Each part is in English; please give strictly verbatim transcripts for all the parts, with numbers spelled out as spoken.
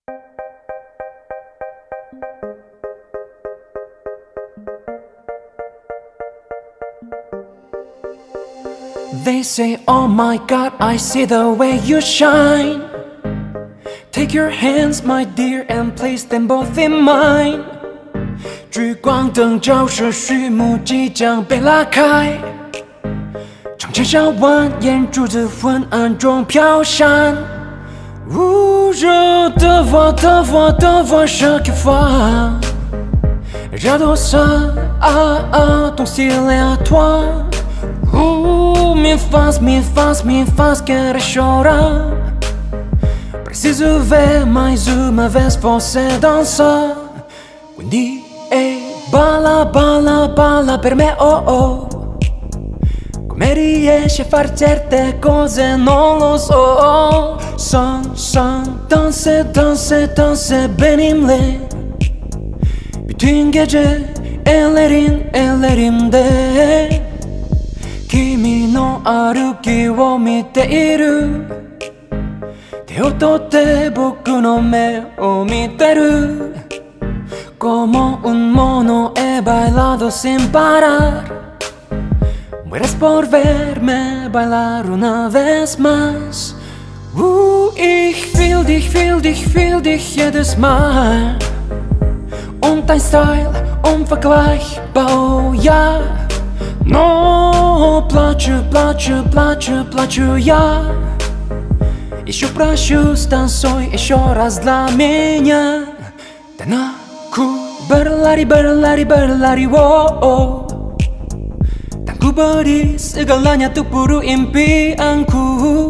They say, oh my God, I see the way you shine. Take your hands, my dear, and place them both in mine. 聚光灯照射，序幕即将被拉开。长剑上蜿蜒，珠子昏暗中飘散。Ooh, je te vois, te vois, te vois chaque fois. J'adore ça, ah ah, ton style est à toi. Ooh, me faz, me faz, me faz querer chorar. Preciso ver mais uma vez você dançar. Quindi è balla, balla, balla per me, oh oh. Come riesci a far certe cose non lo so. Son, son, danse, danse, danse benimle. Bütün gece ellerin, ellerimde. Kimi no aruki wo mite iru. Te o totte boku no me o miteru. Como un mono he bailado sin parar. Mueres por verme bailar una vez más. Uh, ich will dich, will dich, will dich jedes Mal. Und dein Style unvergleichbar, oh ja. No, плачу, плачу, плачу, плачу я. Еще прошу, станцуй еще раз для меня. Танаку, берлари, берлари, берлари, воу. Ku beri segalanya untuk buru impianku.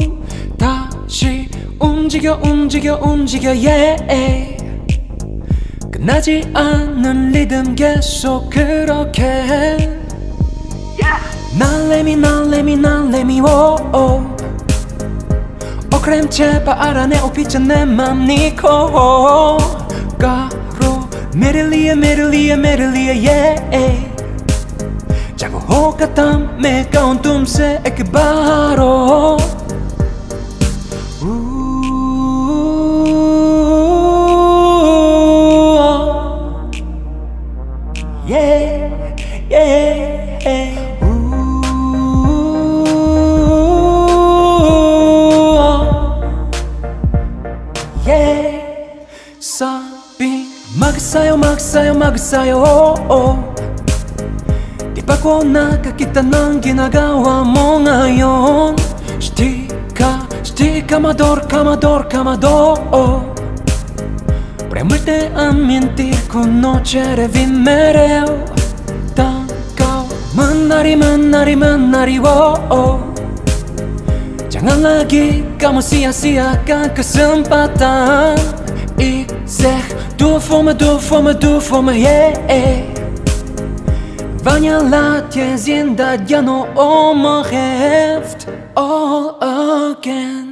다시 움직여 움직여 움직여 yeah. 끝나지 않는 리듬 계속 그렇게 날래미 날래미 날래미 오. 오크렘 제발 알아내 오피자 내 맘 니코 가로 메릴리에 메릴리에 메릴리에 yeah. Jangan ho kata me kau तुमसे एक बार हो. Yeah, yeah. Yeah. Sabi mag-sayo, mag-sayo, mag-sayo. Di ba ko nakakita ng ginagawa mo ngayon? Stika, stika, amador, amador, amador. Premulte a mentir con noche revimereu. Tangkau menari, menari, menari, oh. Jangan lagi kamu sia-siakan kesempatan. Ik zeg, doe voor me, doe voor me, doe voor me, yeah. Wanneer laat je zien dat je nog om me geeft all again?